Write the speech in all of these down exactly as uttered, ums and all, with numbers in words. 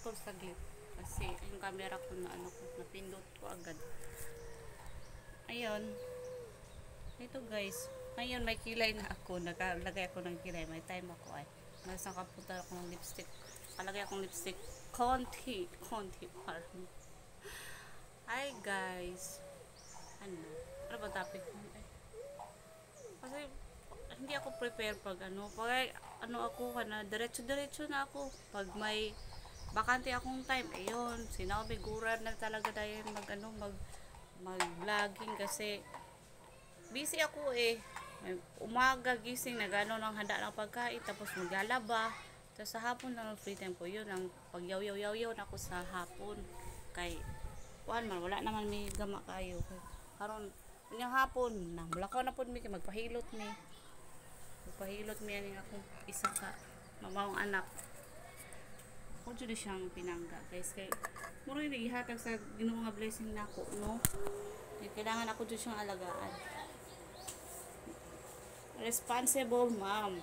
naputol saglit. Kasi yung camera ko na ano ko, napindot ko agad. Ayun. Ito guys. Ngayon may kilay na ako. Naglagay ako ng kilay. May time ako ay. Mas nakapunta ako ng lipstick. Kalagay akong lipstick. Konti. Konti parang. Hi guys. Ano? Ano ba topic? Kasi hindi ako prepare pag ano. Pag ano ako na diretso-diretso na ako. Pag may bakante akong time, ayun, sinabiguran na talaga dahil mag ano, mag mag vlogging kasi busy ako eh. Umaga gising na gano'n ang handa ng pagkain, tapos maglalaba. Tapos sa hapon lang free time ko, yun ang pagyaw-yaw-yaw na ako sa hapon. Kay kuan man wala naman may gama kayo. Karon yung hapon na mulakaw na pud mi kay magpahilot ni. Magpahilot mi ani akong isa ka mamawang anak. Kung dyan siyang pinangga guys kay mura yung ihatag sa Ginoo nga blessing na ako no kaya kailangan ako dyan siyang alagaan. Responsible mom.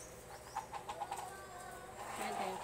Kaya tayo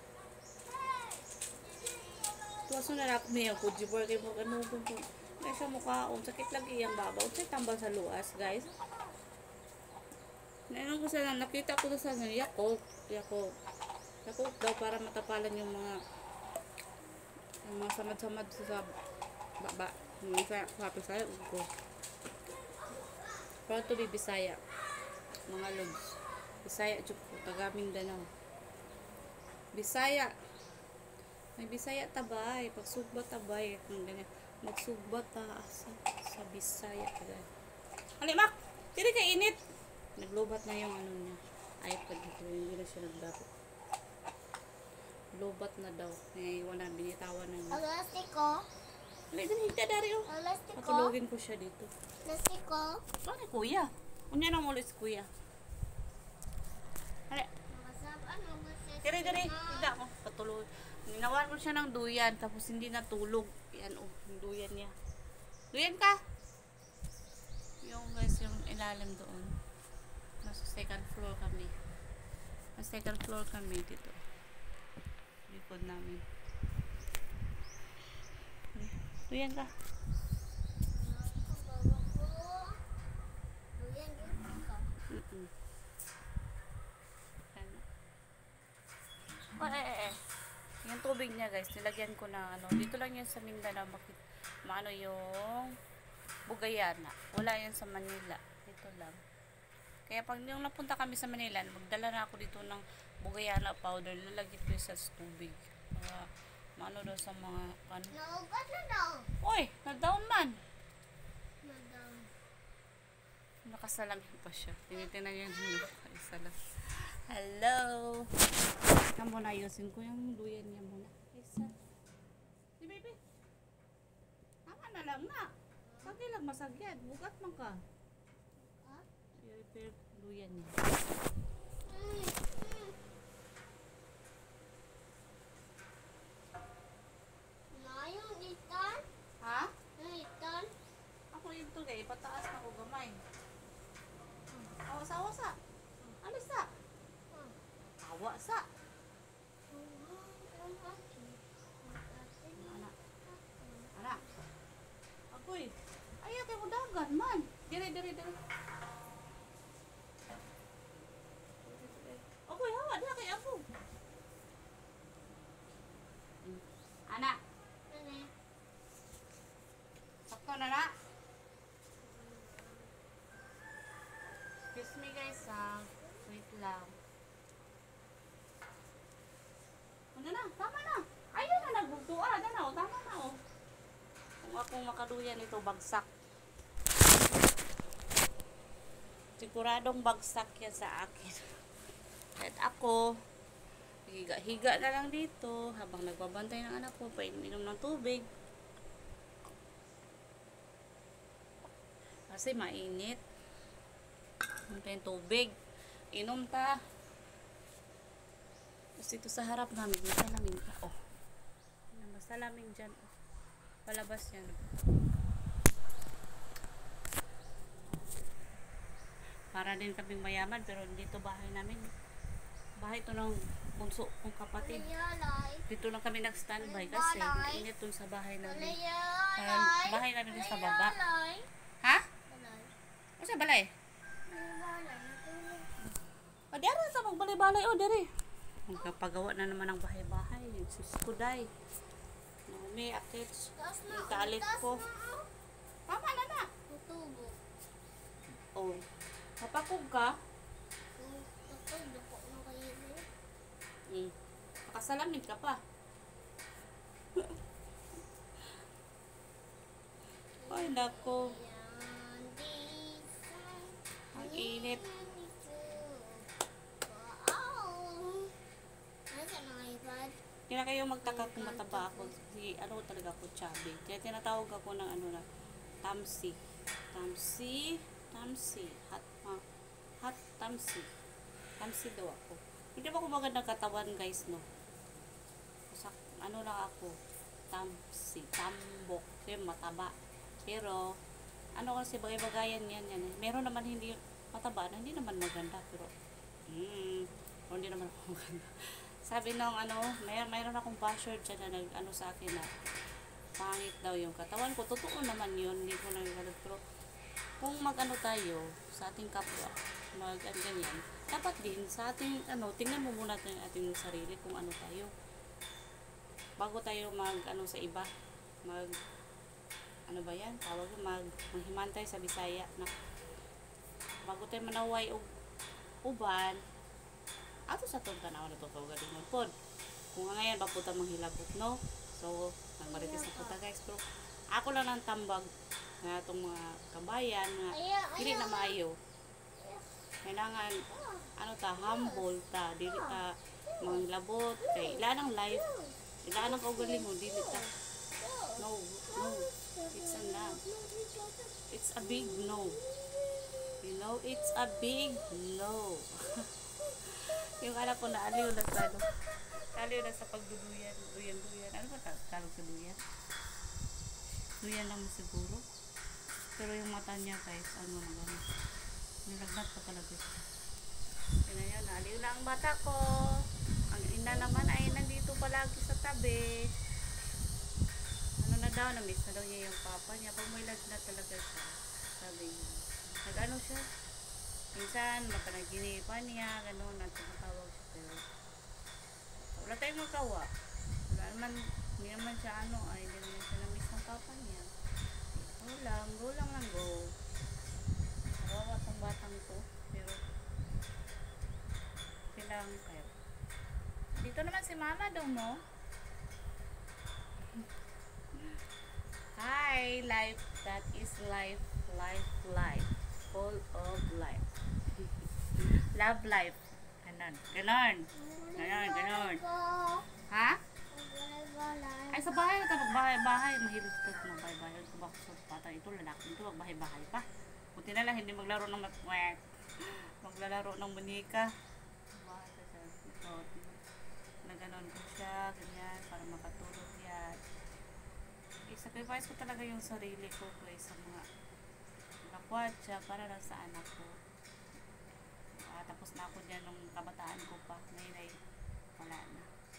tuwaso na lang may ako jibor kay mo ano kung kaya siya mukhaon sakit lagi iyang babaw kaya tambal sa luas guys. Nainong ko sa nakita ko sa Yakult Yakult Yakult daw para matapalan yung mga yung mga samad-samad sa baba yung sa kapisaya ko para to be Bisaya mga lods Bisaya dyan po taga Mindanao Bisaya may Bisaya tabay pagsugba tabay kung ganyan magsugba ta sa, sa Bisaya halimak tiri ka init naglubat na yung ano niya iPad dito hindi na siya nagdapat lubat na daw may wala binitawan na niya Elastiko alay din hita dari oh Elastiko patulogin ko siya dito Elastiko ano kuya unya na mulit si kuya alay tiri tiri hindi ako patulog ninawan ko siya ng duyan tapos hindi natulog yan oh yung duyan niya duyan ka yung guys yung ilalim doon nasa second floor kami nasa second floor kami dito likod namin duyan ka mm -mm. Oh, eh, eh, eh. Yung tubig niya guys nilagyan ko na ano dito lang yan sa Mindanao bakit maano yung Bugayana wala yan sa Manila dito lang kaya pag yung napunta kami sa Manila magdala na ako dito ng Bugayana powder lalagyan ko sa tubig para maano daw sa mga ano Naugat na daw oy na-down man Madam nakasalamin pa siya tinitingnan niya yung isa lang hello yan muna ayusin ko yung duyan niya muna isa si baby tama na lang na sagay lang masagyan bugat man ka ha? i-repair duyan niya Layong itan ha? yung itan Ako yung tugay, pataas na ko gamay. Awa sa awa sa. Alis sa. Awa sa. Anak. Anak. Ako'y. Ayaw kayo mo dagan man. Dire, dire, dire. Ako'y hawa, dira kay ako. Anak. Sakto na na. Excuse me guys ha. Wait lang. Ano na? Tama na. Ayun na nagbugtua. Ano na o? Tama na o. Kung akong makaduyan ito bagsak. Siguradong bagsak yan sa akin. At ako, higa-higa na lang dito habang nagbabantay ng anak ko. Painom ng tubig. Kasi mainit. Inom tayong tubig. Inom ta. Tapos dito sa harap namin, may salamin pa. Oh. May salamin dyan. Oh. Palabas yan. Para din kaming mayaman, pero dito bahay namin. Bahay ito ng bunso kong kapatid. Lalay. Dito lang kami nag-standby kasi mainit dun sa bahay namin. Um, Lalay. bahay namin dun sa baba. Lalay. Ha? Lalay. Ano sa balay? Lalay. O, di ara sa magbalay-balay. O, diri. Magpagawa na naman ng bahay-bahay. Suskuday. Naomi, akits. Taas na. Yung kalit taas ko. na, oh. Tama na na. Tutubo. O, napakog ka. Kung tutubo ko na kayo eh. Hmm. Nakasalamid ka pa. Ay, nako. Yan, dito. Ang init. Wow. Nasaan ang iPad? Kaya kayo magtaka kung mataba ako. Si, ano talaga ako, chubby. Kaya tinatawag ako ng ano na, Tamsi. Tamsi. Tamsi. Hot, uh, hot Tamsi. Tamsi daw ako. Hindi ba ako magandang katawan, guys, no? Sa, ano lang ako, Tamsi. Tambok. Kaya mataba. Pero, ano kasi bagay-bagayan yan, yan. Meron naman hindi mataba na hindi naman maganda. Pero, hmm, o hindi naman ako maganda. Sabi nung ano, may, mayroon akong basher dyan na nag, ano sa akin na, pangit daw yung katawan ko. Totoo naman yun, hindi ko nagagalit. Pero, kung mag-ano tayo sa ating kapwa, mag ano ganyan, dapat din sa ating, ano, tingnan mo muna natin ating sarili kung ano tayo. Bago tayo mag, ano sa iba, mag, ano ba yan? Tawag ko, mag, maghimantay sa Bisaya na, bago tayo manaway og uban, ato sa itong tanaw na tutugan din mo pod. Kung nga ngayon, baputa manghilabot, no? So, nagmaritis na puta guys. Pero, ako lang ng tambag na itong mga kabayan nga, hindi na maayo. Kailangan, ano ta, humble ta, dili ta manglabot, kay ilan ang life, ilan ang kaugaling mo, dili ta. No, no, it's a no. It's a big no. You know, it's a big no. Yung anak ko na aliw na sa ano, aliw na sa pagduduyan, duyan, duyan. Ano ba tawag sa duyan? Duyan lang siguro. Pero yung mata niya guys, ano na gano'n. Nilagnat pa talaga siya. Yun na yun, aliw na ang bata ko. Ang ina naman ay nandito palagi sa tabi. Ano na daw, na-miss na daw niya yung papa niya. Pag may lagnat talaga siya, sabi niya. Nag-ano siya? Minsan, mapanaginipan niya, gano'n, at tumatawag siya. Pero, wala tayong magawa. Wala naman, hindi naman siya ano, ay hindi naman siya na-miss ng papa niya. Go lang, go lang lang go. Kawawa tong batang to. Pero, kailangan kayo. Dito naman si mama daw mo. Hi, life. That is life, life, life. Full of life. Love life. Ganon. Ganon. Ganon, ganon. Ha? Ay, sa bahay na tayo magbahay-bahay. Mahilig ito magbahay-bahay. Ito ba sa bata? Ito lalaki. Ito magbahay-bahay pa. Buti na lang, hindi maglaro ng matwek. Maglalaro ng bunika. Bahay ka siya. Ito. Na ganon ko siya. Ganyan. Para makatulog yan. I-sacrifice ko talaga yung sarili ko guys sa mga nakwad siya para lang sa anak ko. Uh, tapos na ako dyan nung kabataan ko pa. Ngayon ay wala na.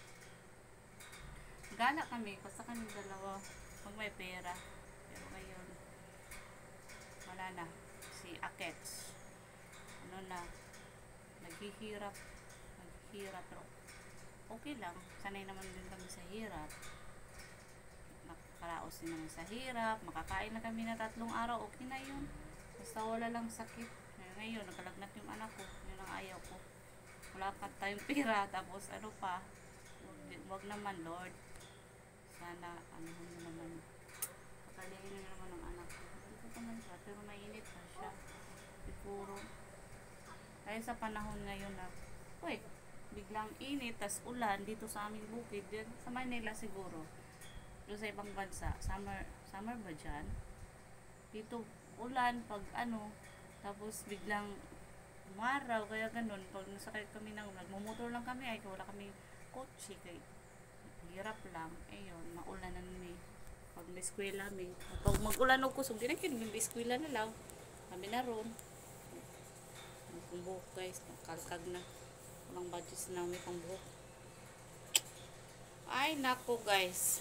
Gala kami, basta kami dalawa pag may pera. Pero ngayon, wala na. Si Akets, ano na, naghihirap, naghihirap. Pero okay lang, sanay naman din kami sa hirap. Nakakaraos din naman sa hirap. Makakain na kami na tatlong araw, okay na yun. Basta wala lang sakit. Ngayon, nagkalagnat yung anak ko. Yun ang ayaw ko. Wala ka tayong pera, tapos ano pa, wag, wag naman Lord. Sana, ano mo naman, pakalingin na naman ang anak ko. Dito naman siya, pero mainit na siya. Siguro. Kaya sa panahon ngayon na, uy, biglang init, tas ulan dito sa aming bukid. Yan, sa Manila siguro. Doon sa ibang bansa, summer, summer ba dyan? Dito, ulan, pag ano, tapos biglang umaraw, kaya ganun. Pag nasakay kami ng, nagmumotor lang kami, ay wala kami kotse, kaya hirap lang. Ayun, maulan na may pag may eskwela may. Pag mag-ulan ako, so di na kayo may eskwela na lang. Kami na ron. May pangbuhok guys, nakalkag na. Walang budgets na may pangbuhok. Ay, nako guys.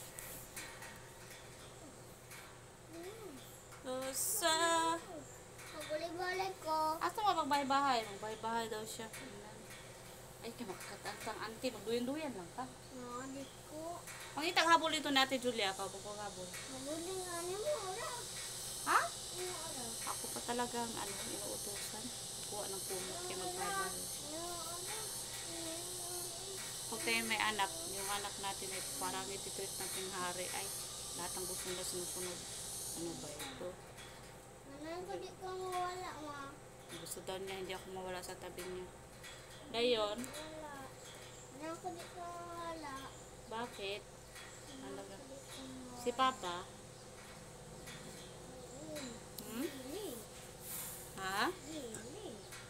So, sa... Magbalik-balik ko. Asa mo magbahay-bahay? Magbahay-bahay daw siya. Ay, kaya makakatantang auntie. Magduyan-duyan lang ka. Nadik ko. Mangitang habol ito natin, Julia. Ako, pagpaghabol. Mabuling ano mo, wala. Ha? Ano, wala. Ako pa talagang, ano, inuutosan. Kuha ng kumot kaya magbahay-bahay. Ano, wala. Kung tayo may anak, yung anak natin ay parang ititreat natin hari. Ay, lahat ng gusto nila sinusunod. Ano ba ito? Nanay ko di ka mawala, ma. Gusto daw niya, hindi ako mawala sa tabi niya. Ngayon, Wala. Nanay ko di ka mawala. bakit? Ano ba? Di ka mawala. Si Papa? Mm. Hmm? Lili. Ha? Lili.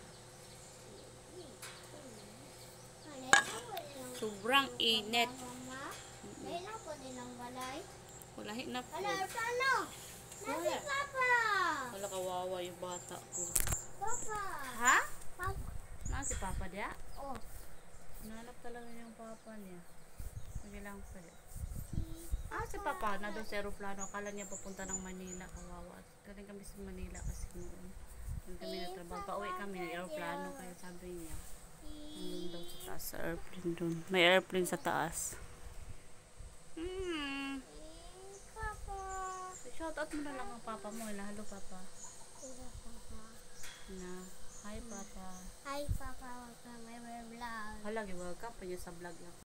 Nanay ko wala lang. Sobrang init. Mama, kailan ko din ang balay? Wala na po. Wala, paano? Nasi Wala. Papa! Wala kawawa yung bata ko. Papa! Ha? Papa! Na si Papa dia? Oh, Nanap talaga yung Papa niya. Sige lang pa. si Ah, si Papa na doon sa aeroplano. Akala niya papunta ng Manila. Kawawa. Galing kami sa Manila kasi noon. Doon kami natrabaho. Pauwi kami ng aeroplano. Kaya sabi niya, nandun daw sa taas sa airplane doon. May airplane sa taas. Hmm. si Papa! Shout out mo na lang ang Papa mo. Na, hello Papa. Sila Papa. Na, hi Papa. Hi Papa, welcome my vlog. Hala, giwag ka pa niya sa vlog niya.